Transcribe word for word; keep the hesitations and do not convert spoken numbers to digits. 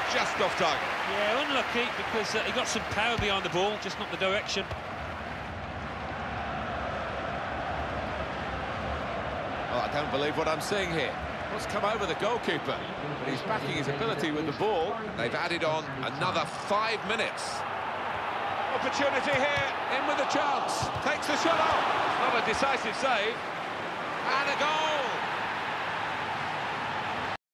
just off target. Yeah, unlucky, because uh, he got some power behind the ball, just not the direction. Oh, I don't believe what I'm seeing here. What's come over the goalkeeper? But he's backing his ability with the ball. They've added on another five minutes. Opportunity here, in with a chance. Takes the shot off. It's not a decisive save. And a goal!